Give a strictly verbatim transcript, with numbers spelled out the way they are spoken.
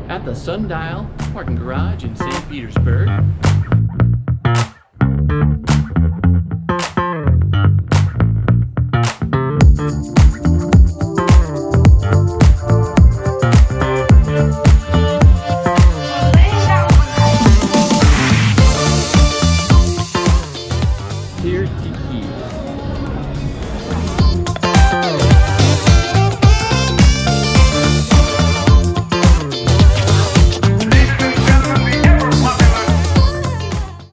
at the Sundial Parking Garage in Saint Petersburg.